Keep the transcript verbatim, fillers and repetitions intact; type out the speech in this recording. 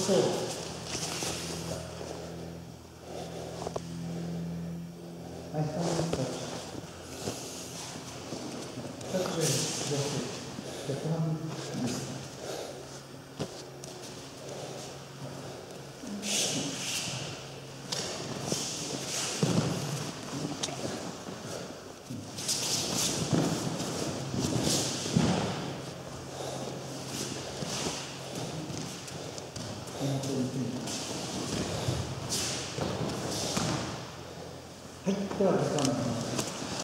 そう。はい、スタンドタッチ。タッチで、じゃあ、後半です。はい、では時間になります。